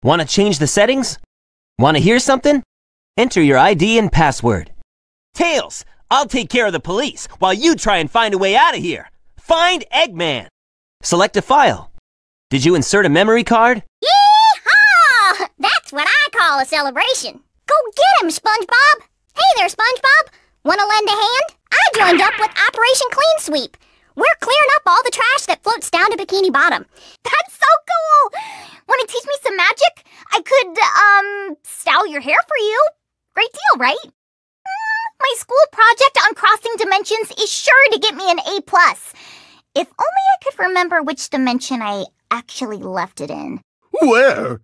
Want to change the settings? Want to hear something? Enter your ID and password. Tails, I'll take care of the police while you try and find a way out of here. Find Eggman. Select a file. Did you insert a memory card? Yee-haw! That's what I call a celebration. Go get him, SpongeBob. Hey there, SpongeBob. Want to lend a hand? I joined up with Operation Clean Sweep. We're clearing up all the trash that floats down to Bikini Bottom. That's so cool! Want to teach me some magic? I could, style your hair for you. Great deal, right? My school project on crossing dimensions is sure to get me an A+. If only I could remember which dimension I actually left it in. Where?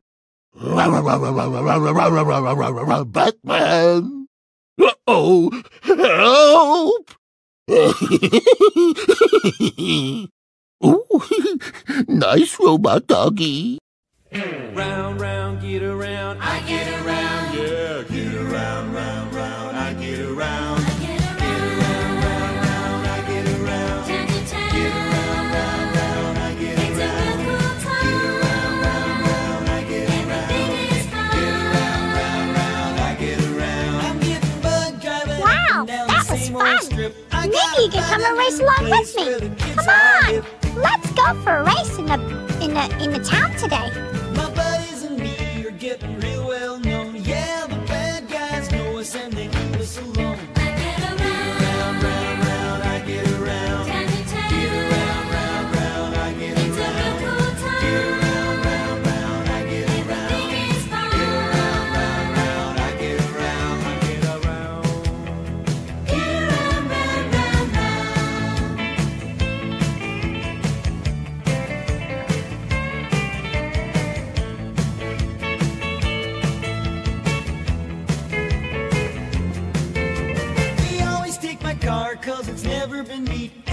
Batman! Uh-oh! Help! Ooh, nice robot doggy. Round, round, get around. I get around. Yeah, get around, round, round. I get around. Get around, round, round. I get around. Get around, round, round. I get around. Get around, round, round. I get around. Get around, round, round. I get around. I'm getting bug driving. Wow, that was fun. Maybe you can come and race along with me. Come on, let's go for a race in the town today. My buddies and me are getting real well known. Yeah, the bad guys know us and they leave us alone. I get around, round, round, I get around. Get around, round, round, I get around. Get around, round, round, I get around. Get around, round, round, I get around. I get around. Get around, round, round, We always take my car 'cause it's never been beat.